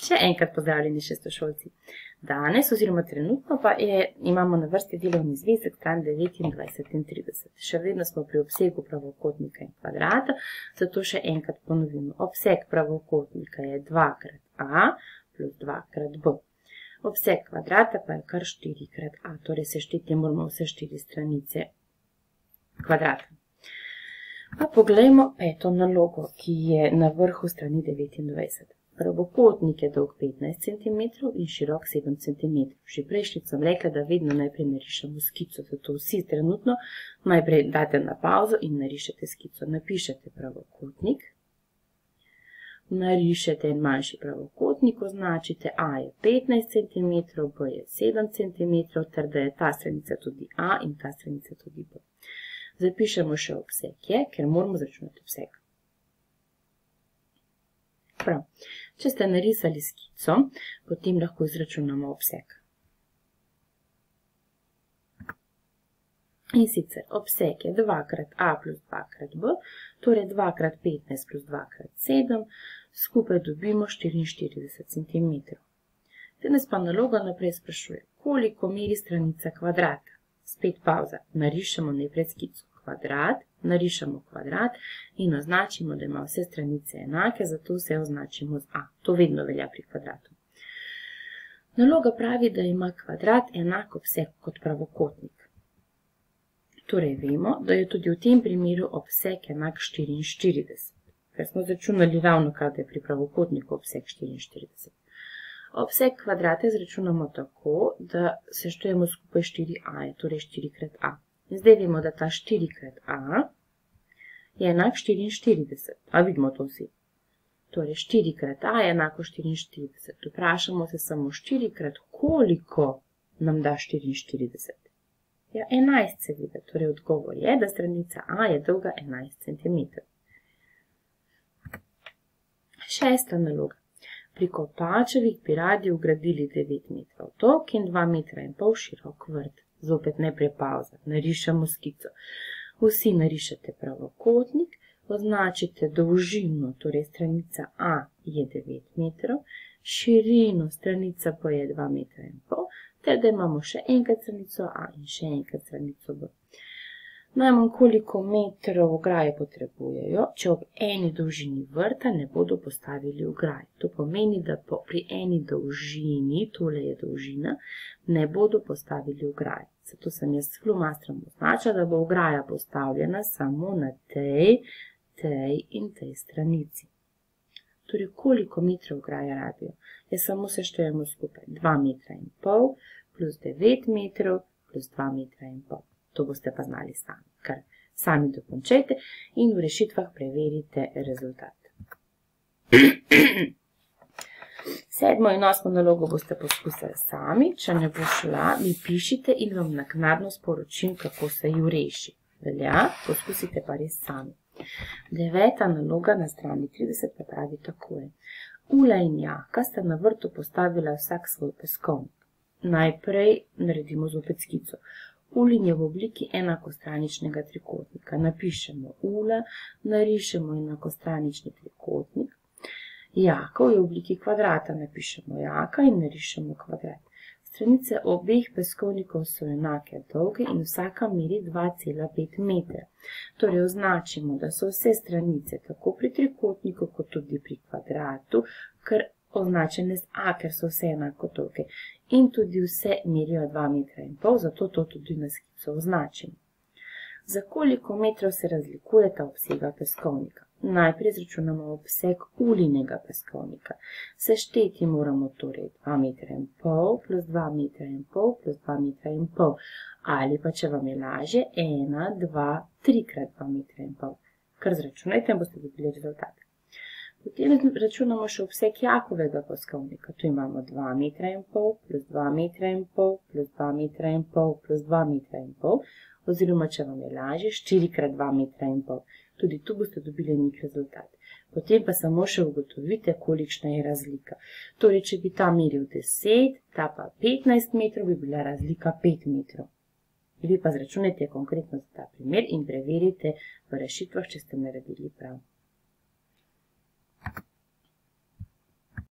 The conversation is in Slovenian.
Še enkrat pozdravljeni šestošolci. Danes oziroma trenutno pa imamo na vrsti delovni zvezek stran 29 in 30. Še vedno smo pri obsegu pravokotnika in kvadrata, zato še enkrat ponovimo. Obseg pravokotnika je 2x a plus 2x b. Obseg kvadrata pa je kar 4x a, torej sešteti moramo vse 4 stranice kvadrata. Pa poglejmo peto nalogo, ki je na vrhu strani 29. Pravokotnik je dolg 15 cm in širok 7 cm. Že prejšnjič sem rekla, da vedno najprej narišemo skico, zato vsi trenutno najprej date na pauzo in narišete skico. Napišete pravokotnik, narišete en manjši pravokotnik, označite A je 15 cm, B je 7 cm, ter da je ta stranica tudi A in ta stranica tudi B. Zapišemo še obseg je, ker moramo zračunati obseg. Prav. Če ste narisali skico, potem lahko izračunamo obseg. In sicer obseg je 2x a plus 2x b, torej 2x15 plus 2x7, skupaj dobimo 44 cm. Danes pa naloga naprej sprašuje, koliko meri stranica kvadrata. Spet pauza, narišemo najprej skico. Kvadrat, narišemo kvadrat in označimo, da ima vse stranice enake, zato vse označimo z A. To vedno velja pri kvadratu. Naloga pravi, da ima kvadrat enak obseg kot pravokotnik. Torej vemo, da je tudi v tem primeru obseg enak 44, ker smo začunali ravno kar, da je pri pravokotniku obseg 44. Obseg kvadrata izračunamo tako, da seštejemo skupaj 4a, torej 4x a. In zdaj vemo, da ta 4x a je enak 44. A vidimo to vsi? Torej 4x a je enako 44. Vprašamo se samo 4x koliko nam da 44. Ja, 11 seveda. Torej odgovor je, da stranica A je dolga 11 cm. Šesta naloga. Pri Kopačevih bi radi vgradili 9 metrov dolg in 2,5 metra širok vrt. Zopet najprej pauza, narišemo skico. Vsi narišete pravokotnik, označite dolžino, torej stranica A je 9 metrov, širino stranica B je 2,5 metra, ter da imamo še enkrat stranico A in še enkrat stranico B. Najmanj koliko metrov ograje potrebujejo, če ob eni dolžini vrta ne bodo postavili ograje. To pomeni, da pri eni dolžini, tole je dolžina, ne bodo postavili ograje. Zato sem jaz s flomastrom označila, da bo ograja postavljena samo na tej in tej stranici. Torej, koliko metrov ograje rabijo? Jaz samo seštejemo skupaj 2,5 metra plus 9 metrov plus 2,5 metra. To boste pa znali sami, kar sami dokončajte in v rešitvah preverite rezultat. 7. in 8. nalogo boste poskusili sami, če ne bo šla, mi pišite in vam naknadno sporočim, kako se ju reši. Velja, poskusite pa res sami. 9. naloga na strani 30 pa pravi takole. Ula in Jaka sta na vrtu postavila vsak svoj peskovnik. Najprej naredimo zopet skico. Ulin je v obliki enakostraničnega trikotnika. Napišemo ula, narišemo enakostranični trikotnik. Jakov je v obliki kvadrata. Napišemo jaka in narišemo kvadrat. Stranice obeh peskovnikov so enake dolge in vsaka meri 2,5 metra. Torej označimo, da so vse stranice tako pri trikotniku kot tudi pri kvadratu, ker označene z A, ker so vse enako dolge. In tudi vse merijo 2,5 metra, zato to tudi na skico označimo. Za koliko metrov se razlikujeta obsega peskovnika? Najprej izračunamo obseg ulinega peskovnika. Sešteti moramo torej 2,5 metra plus 2,5 metra plus 2,5 metra. Ali pa, če vam je lažje, 1, 2, 3 krat 2,5 metra. Kar zračunajte in boste dobili rezultat. Potem računamo še obseg Jakovega peskovnika. Tu imamo 2,5 metra plus 2,5 metra plus 2,5 metra plus 2,5 metra, oziroma, če vam je lažje, 4 krat 2,5 metra. Tudi tu boste dobili nek rezultat. Potem pa samo še ugotovite, kolikšna je razlika. Torej, če bi ta meril 10, ta pa 15 metrov, bi bila razlika 5 metrov. Vi pa zračunajte konkretno za ta primer in preverite v rešitvah, če ste naredili prav.